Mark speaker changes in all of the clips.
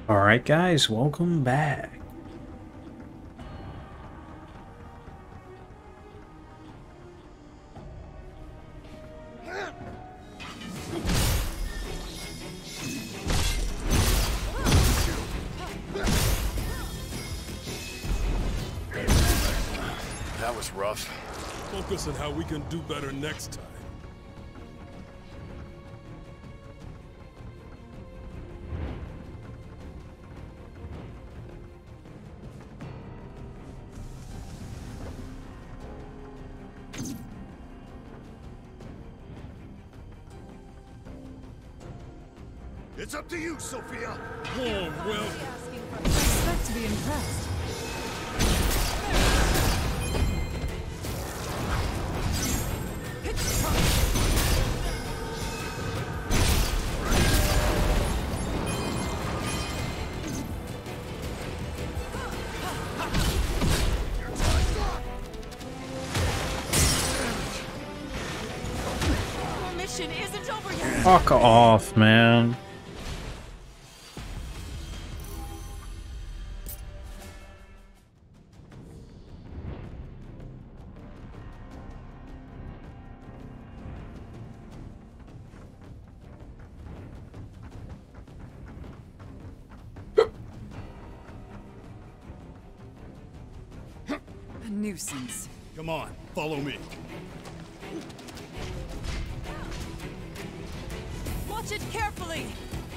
Speaker 1: Alright guys, welcome back.
Speaker 2: That was rough.
Speaker 3: Focus on how we can do better next time.
Speaker 2: It's up to you, Sophia.
Speaker 3: Warm welcome.
Speaker 4: I expect to be impressed. Our mission isn't over yet.
Speaker 1: Fuck off, man.
Speaker 4: A nuisance.
Speaker 3: Come on, follow me.
Speaker 4: Watch it carefully.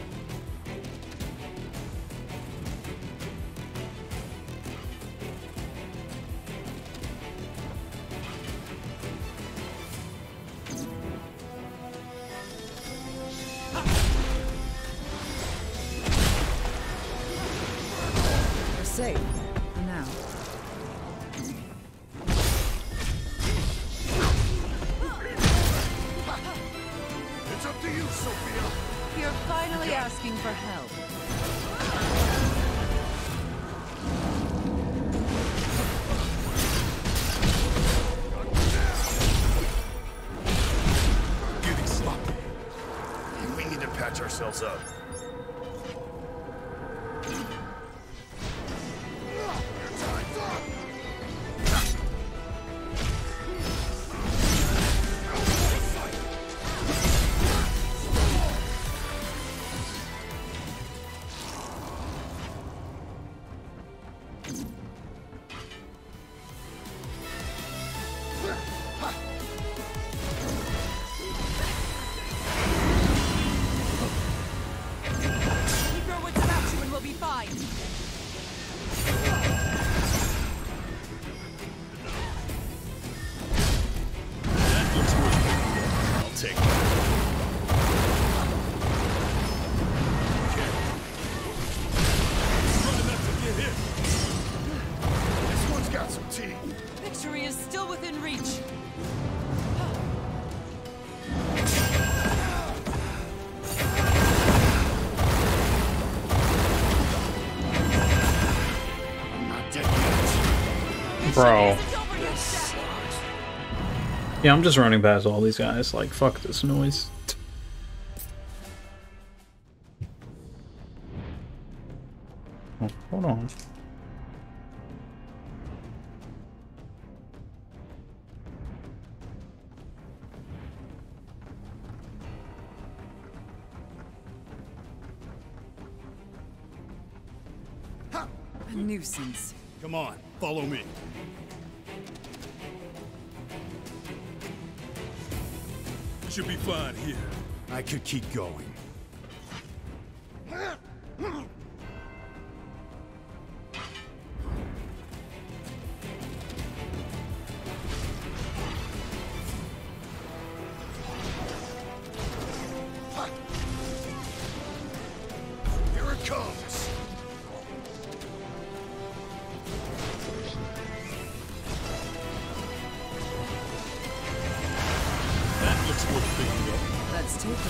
Speaker 4: You're safe. For now.
Speaker 2: It's up to you, Sophia.
Speaker 4: You're finally asking for help.
Speaker 3: Getting sloppy.
Speaker 2: We need to patch ourselves up. Your time's up.
Speaker 4: Keep your wits about you and we'll be fine.
Speaker 3: That looks worth it. I'll take it. Try not to get hit.
Speaker 2: This one's got some teeth.
Speaker 4: Victory is still within reach.
Speaker 2: I'm not dead yet.
Speaker 1: Bro.
Speaker 4: Isn't over yet, Jack.
Speaker 1: Yeah, I'm just running past all these guys. Like, fuck this noise. Oh, hold on.
Speaker 4: A nuisance.
Speaker 3: Come on, follow me. Should be fine here. I could keep going.
Speaker 2: Here it comes.
Speaker 3: That looks worth picking up.
Speaker 4: Let's take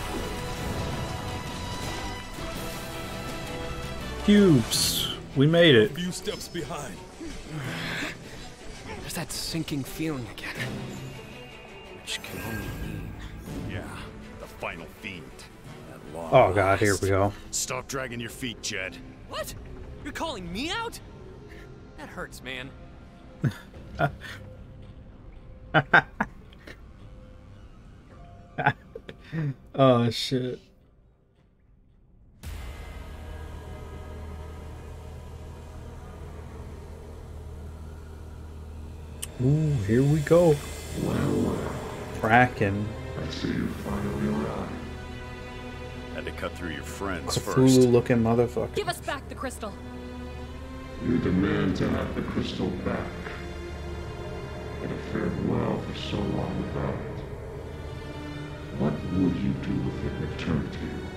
Speaker 4: it.
Speaker 1: Cubes. We made
Speaker 3: A
Speaker 1: it.
Speaker 3: few steps behind.
Speaker 5: There's that sinking feeling again. Which can only mean...
Speaker 2: Yeah, the final fiend. That Long
Speaker 1: Oh god, here we go.
Speaker 2: Stop dragging your feet, Jed.
Speaker 5: What? You're calling me out? That hurts, man.
Speaker 1: Oh shit. Ooh, here we go. Kraken.
Speaker 6: I see you finally arrived.
Speaker 2: Had to cut through your friends first.
Speaker 1: Cthulhu looking motherfucker.
Speaker 4: Give us back the crystal.
Speaker 6: You demand to have the crystal back. But have fared well for so long without it. What would you do if it returned to you?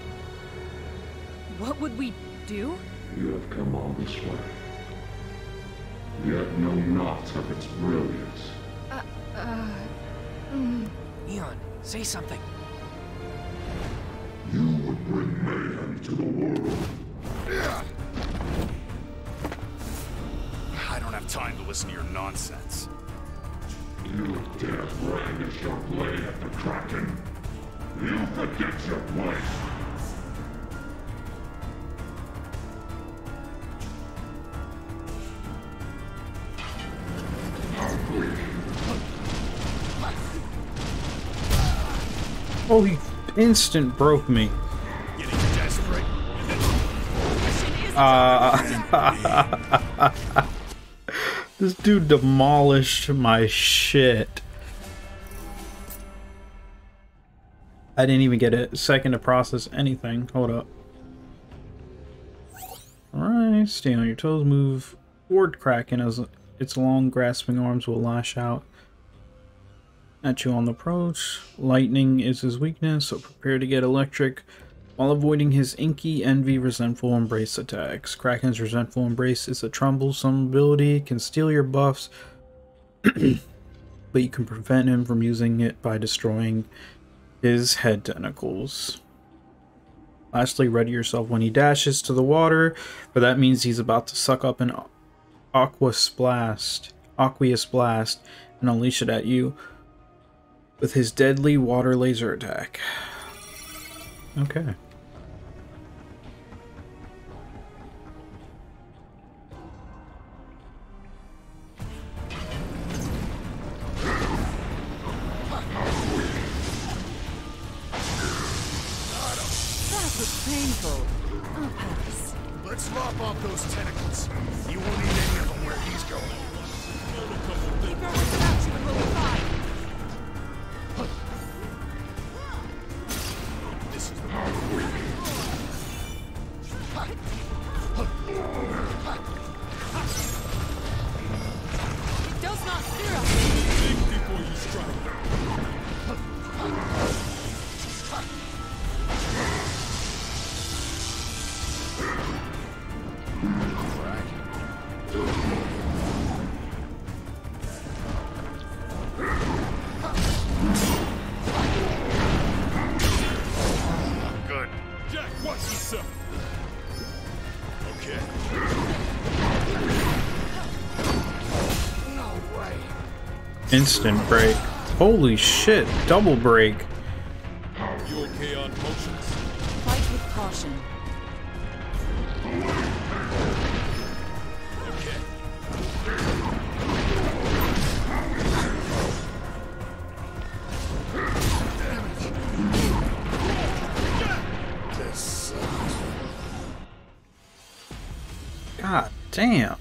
Speaker 4: What would we do?
Speaker 6: You have come all this way. Yet know not of its brilliance.
Speaker 5: Neon, say something.
Speaker 6: You would bring mayhem to the world.
Speaker 2: I don't have time to listen to your nonsense.
Speaker 6: You dare brandish your blade at the Kraken. You forget your place.
Speaker 1: Oh, he instant broke me.
Speaker 2: Getting desperate.
Speaker 1: This dude demolished my shit. I didn't even get a second to process anything. Hold up. Alright, stay on your toes. Move toward Kraken as its long grasping arms will lash out at you on the approach. Lightning is his weakness, so prepare to get electric while avoiding his inky, envy, resentful embrace attacks. Kraken's resentful embrace is a troublesome ability, can steal your buffs, but you can prevent him from using it by destroying his head tentacles. Lastly, ready yourself when he dashes to the water, for that means he's about to suck up an aqueous blast, and unleash it at you with his deadly water laser attack. Okay.
Speaker 4: That was painful. I'll pass.
Speaker 2: Let's lop off those tentacles. You won't need any of them where he's going.
Speaker 4: Keep your wits about you and we'll be fine.
Speaker 2: This is the
Speaker 4: It does not steer us.
Speaker 3: Think before you strike.
Speaker 2: good.
Speaker 3: Jack, watch yourself.
Speaker 2: Okay. No way.
Speaker 1: Instant break. Holy shit, double break.
Speaker 3: You okay on potions?
Speaker 4: Fight with caution.
Speaker 1: God damn.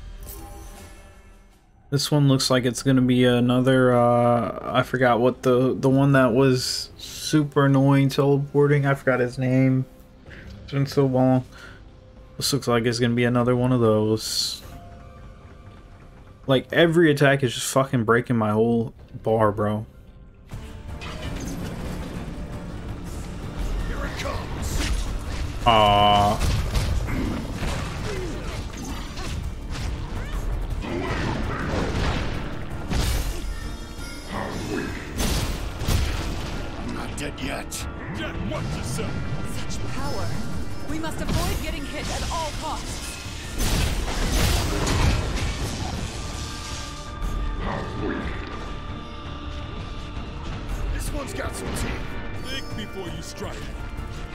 Speaker 1: This one looks like it's gonna be another, I forgot what the one that was super annoying teleporting. I forgot his name. It's been so long. This looks like it's gonna be another one of those. Like, every attack is just fucking breaking my whole bar, bro.
Speaker 2: Here it comes.
Speaker 1: Aww.
Speaker 2: I'm not dead yet.
Speaker 3: Jack, watch yourself.
Speaker 4: Such power. We must avoid getting hit at all costs.
Speaker 2: This one's got some teeth.
Speaker 3: Think before you strike.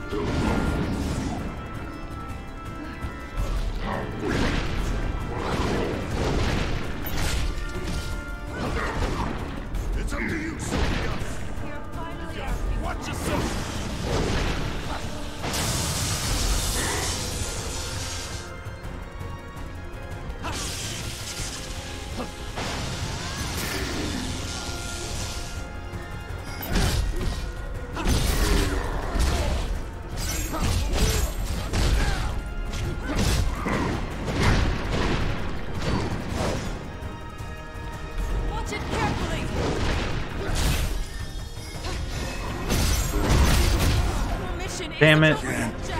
Speaker 2: It's up to you, Sophia.
Speaker 4: You're finally asking.
Speaker 2: Watch yourself.
Speaker 4: Watch it carefully. Your mission is
Speaker 1: Damn it.
Speaker 4: Jack.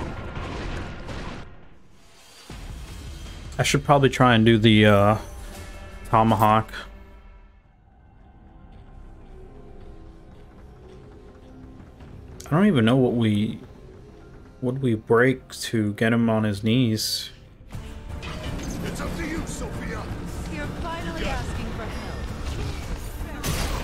Speaker 1: I should probably try and do the tomahawk. I don't even know what we break to get him on his knees.
Speaker 2: It's up to you, Sophia.
Speaker 4: You're finally asking for help.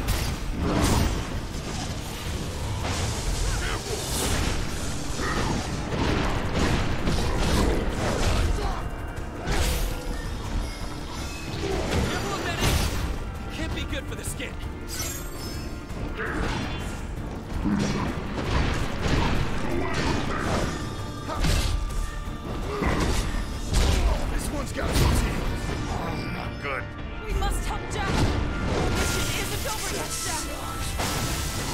Speaker 5: Careful, Benny! Can't be good for the skin.
Speaker 2: This one's got some teeth. Not good.
Speaker 4: We must help Jack. Our mission isn't over yet, Jack.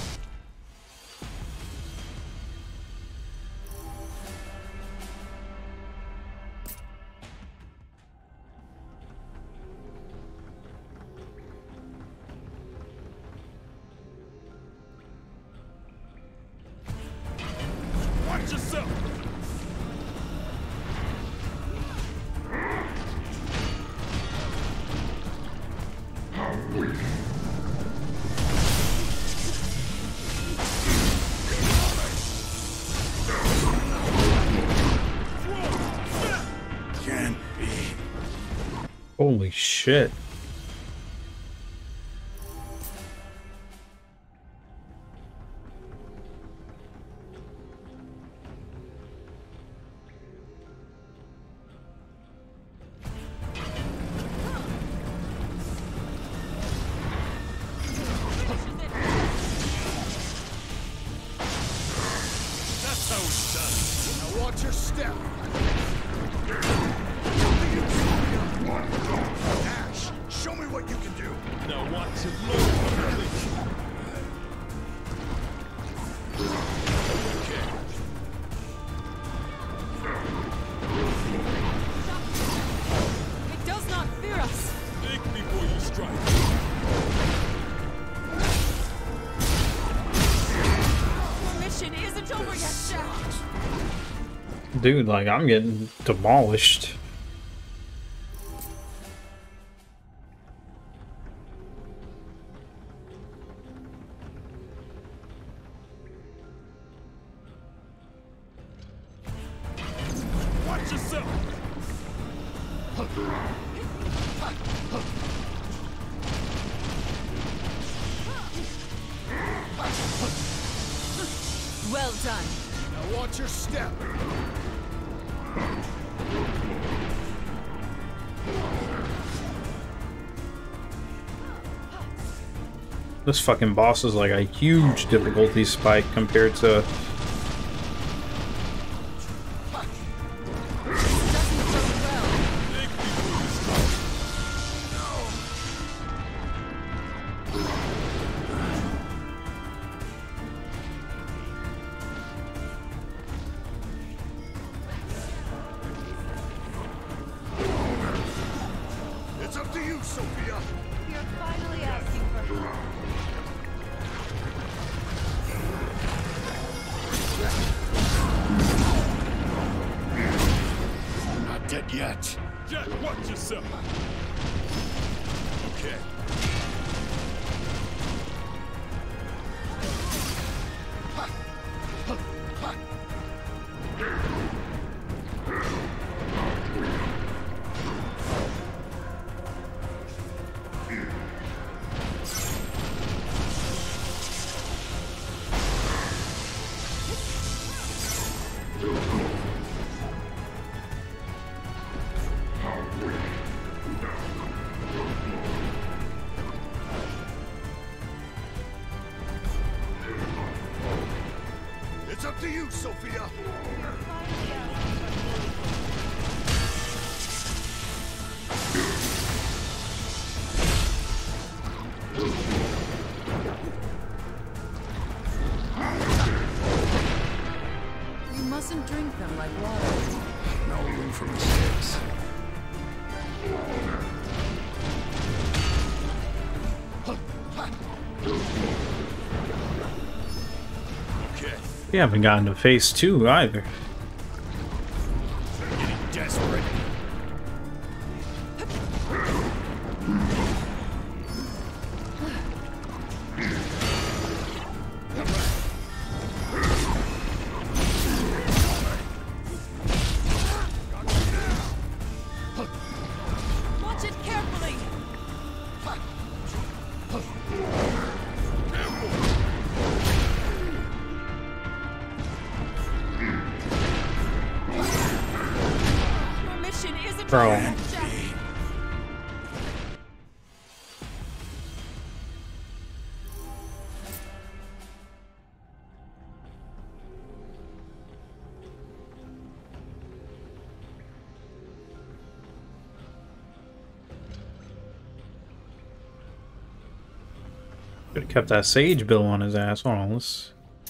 Speaker 2: Watch yourself. Can't be.
Speaker 1: Holy shit.
Speaker 2: That's how it's done. Now watch your step. Ash, show me what you can do.
Speaker 3: Now watch it load.
Speaker 4: It does not fear us.
Speaker 3: Think before you strike.
Speaker 4: Your mission isn't over yet, Jack.
Speaker 1: Dude, like, I'm getting demolished.
Speaker 2: Watch yourself.
Speaker 4: Well done.
Speaker 2: Now watch your step.
Speaker 1: This fucking boss is like a huge difficulty spike compared to...
Speaker 4: Doesn't bode well.
Speaker 3: Think before you strike.
Speaker 2: It's up to you, Sophia.
Speaker 4: You're finally asking for help.
Speaker 2: Not dead yet.
Speaker 3: Jack, watch yourself.
Speaker 2: Okay. It's up to you, Sophia.
Speaker 4: You mustn't drink them like water.
Speaker 2: No room for mistakes. Okay.
Speaker 1: We haven't gotten to phase 2 either.
Speaker 2: Getting desperate.
Speaker 4: Watch it carefully. Your mission isn't
Speaker 1: Bro.
Speaker 4: over yet, Jack.
Speaker 1: Could have kept that Sage bill on his ass. Hold on, let's.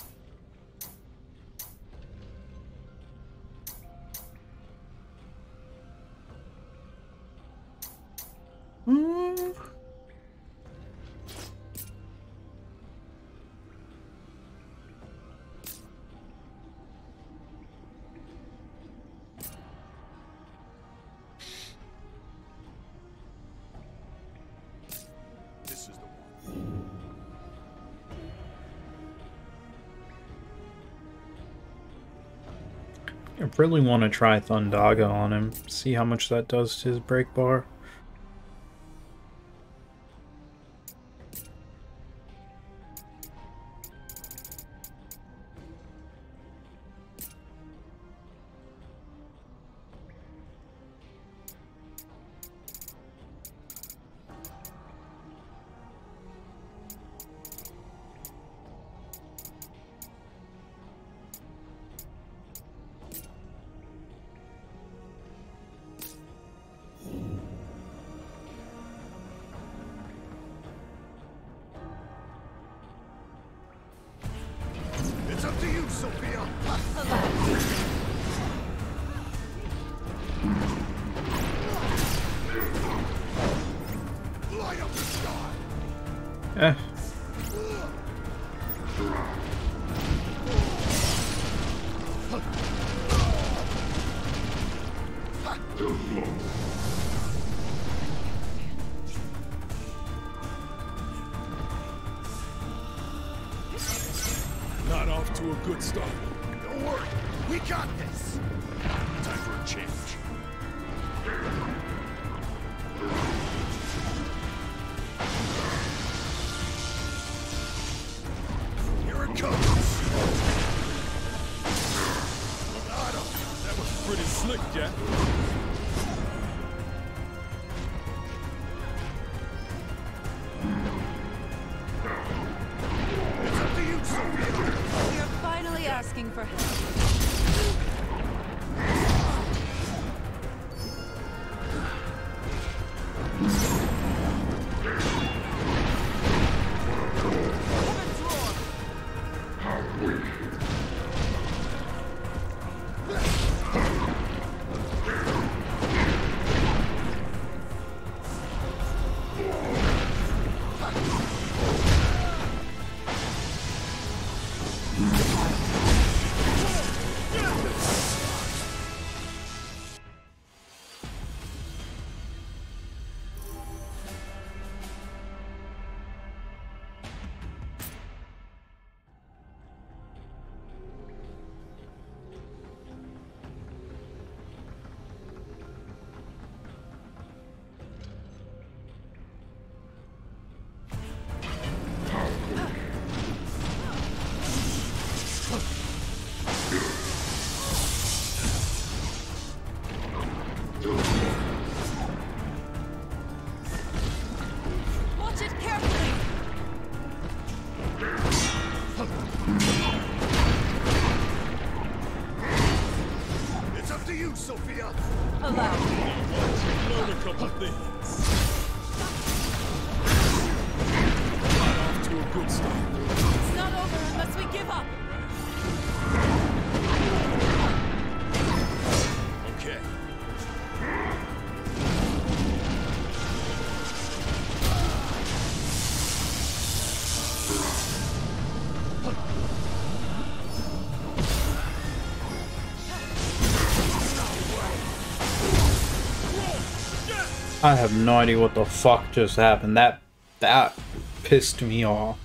Speaker 2: This is the one.
Speaker 1: I really want to try Thundaga on him. See how much that does to his break bar.
Speaker 2: It's up to you, Sophia. Light up the sky.
Speaker 1: Eh.
Speaker 3: Not off to a good start.
Speaker 2: Don't worry. We got this. Time for a change. Here it comes. Got him.
Speaker 3: That was pretty slick, Jack.
Speaker 2: It's up to you, Sophia.
Speaker 4: You're finally asking for help. Heaven's roar.
Speaker 2: to you, Sophia.
Speaker 4: Allow me.
Speaker 3: Learn a couple things. Got off to a good start.
Speaker 4: It's not over unless we give up.
Speaker 3: Okay.
Speaker 1: I have no idea what the fuck just happened. That pissed me off.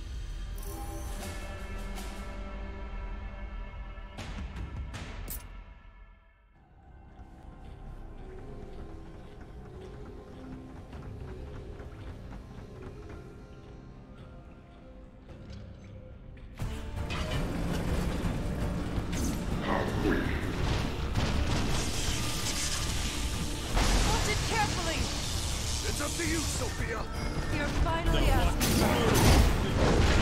Speaker 4: Watch it carefully.
Speaker 2: It's up to you, Sophia.
Speaker 4: You're finally asking.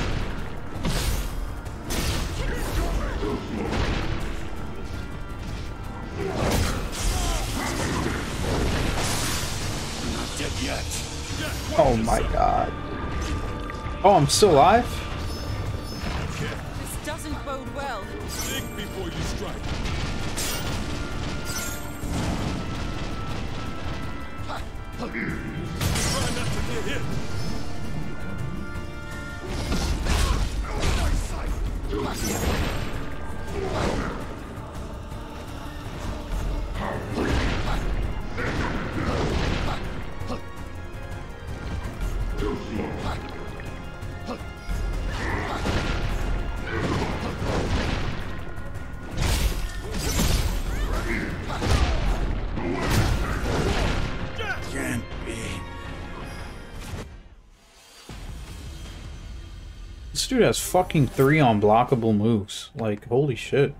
Speaker 2: Not dead yet.
Speaker 1: Oh my god. Oh, I'm still alive?
Speaker 4: This doesn't bode well.
Speaker 3: Think before you strike. Try not to get hit.
Speaker 2: Can't be.
Speaker 1: This dude has fucking 3 unblockable moves. Like, holy shit.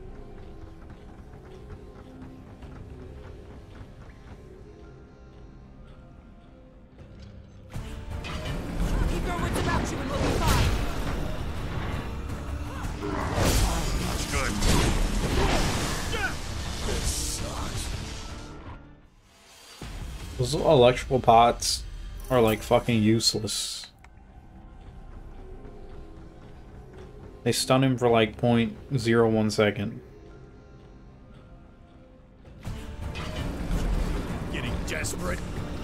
Speaker 4: Keep your wits about you and we'll be fine.
Speaker 2: That's good. This sucks.
Speaker 1: Those electrical pots are like fucking useless. They stun him for like 0.01 second.
Speaker 2: Getting desperate.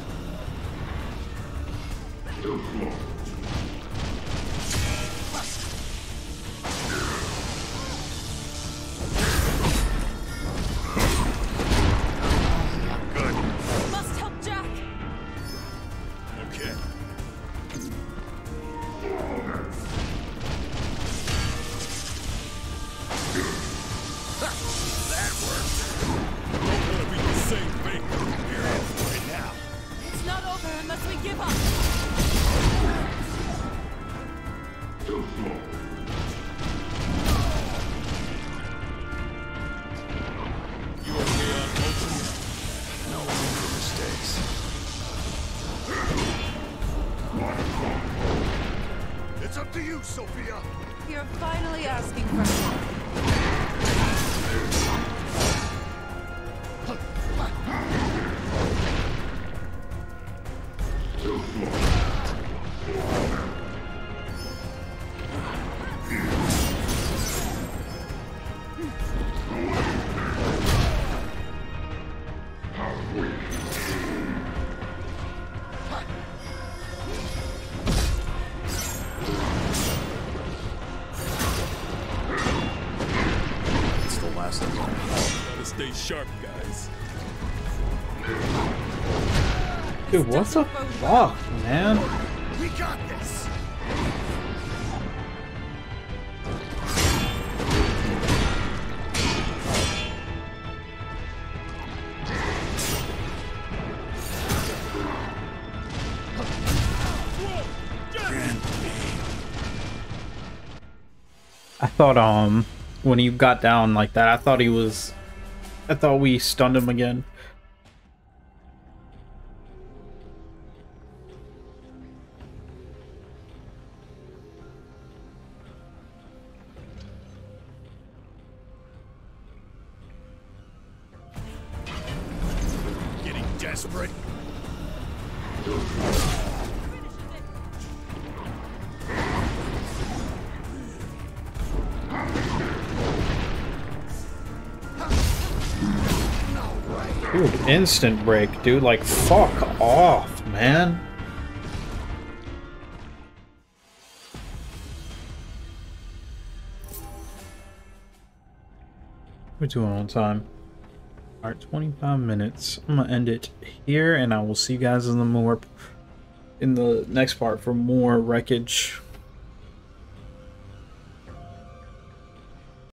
Speaker 2: Good.
Speaker 4: Must help Jack.
Speaker 3: Okay.
Speaker 2: That worked.
Speaker 3: Don't want to be the same thing.
Speaker 2: You're in for it now.
Speaker 4: It's not over unless we give up.
Speaker 3: You okay on motion?
Speaker 2: No room for mistakes. It's up to you, Sophia.
Speaker 4: You're finally asking for help.
Speaker 2: It's the last of them.
Speaker 3: Gotta stay sharp, guys.
Speaker 1: Dude, what the fuck, man?
Speaker 2: We got this.
Speaker 1: I thought, when he got down like that, I thought we stunned him again.
Speaker 2: this break.
Speaker 1: Dude, instant break, dude. Like, fuck off, man. We're doing on time. Alright, 25 minutes. I'm gonna end it here, and I will see you guys in the next part for more wreckage.